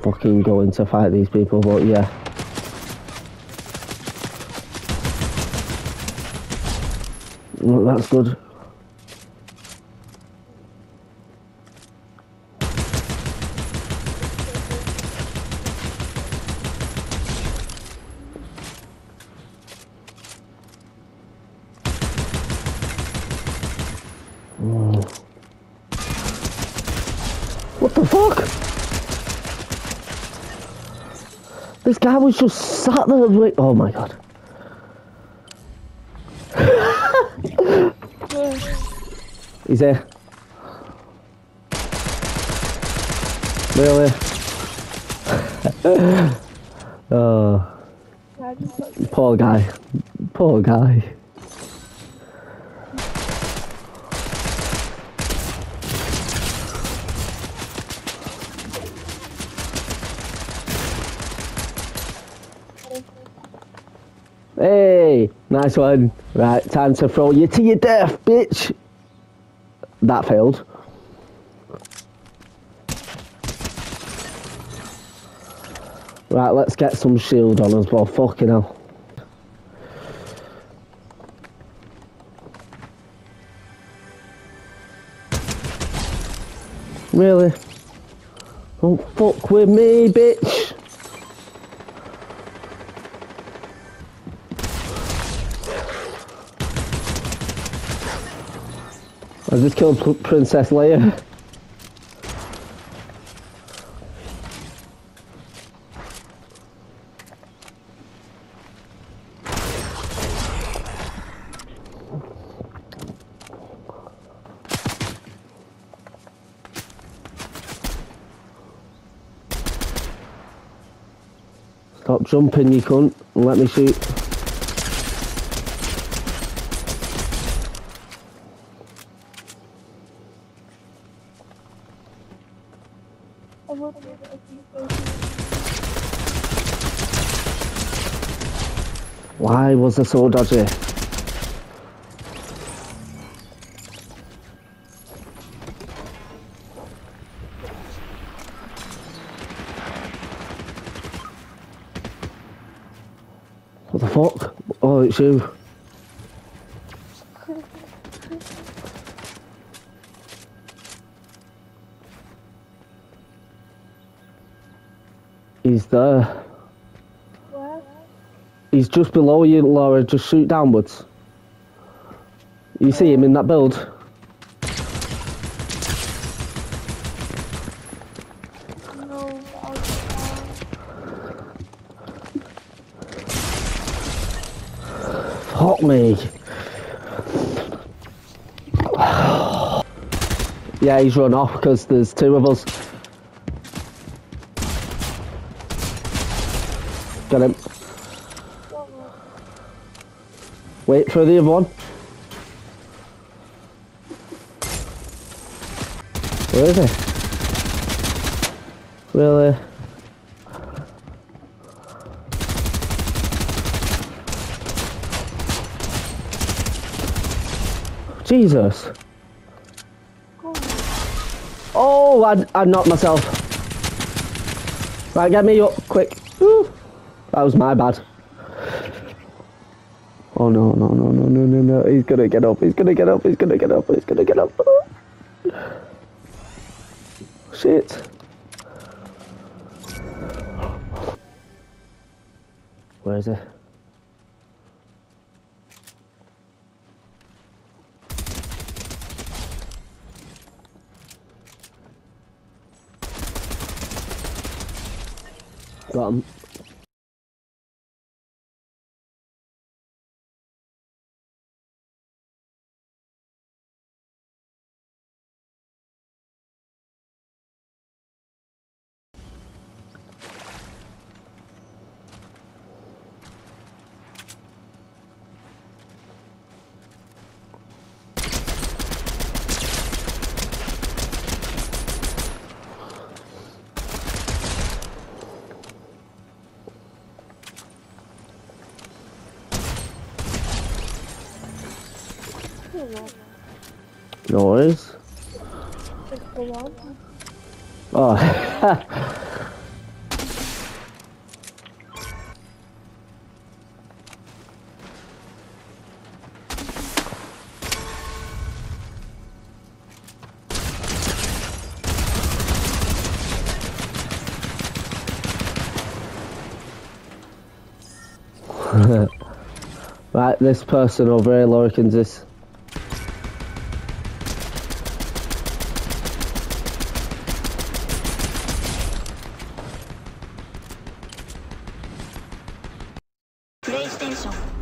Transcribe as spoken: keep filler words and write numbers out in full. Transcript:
fucking going to fight these people, but yeah. Well, that's good. Oh. What the fuck? This guy was just sat there like, oh my god. He's here. Really? Oh. Poor guy. Poor guy. Hey, nice one. Right, time to throw you to your death, bitch. That failed. Right, let's get some shield on as well. Fucking hell. Really? Don't fuck with me, bitch. I just killed Princess Leia. Stop jumping, you cunt, and let me shoot. Why was it so dodgy? What the fuck? Oh, it's you. He's there. Where? He's just below you, Laura. Just shoot downwards. You see him in that build? No, I'll Fuck me. Yeah, he's run off because there's two of us. Got him. Wait for the other one. Where is he? Really? Jesus. Oh, I, I knocked myself. Right, get me up, quick. Woo. That was my bad. Oh no, no, no, no, no, no, no. He's gonna get up, he's gonna get up, he's gonna get up, he's gonna get up. Shit. Where is he? Got him. No worries. Oh. Right, this person over here, Lorikins, this. PlayStation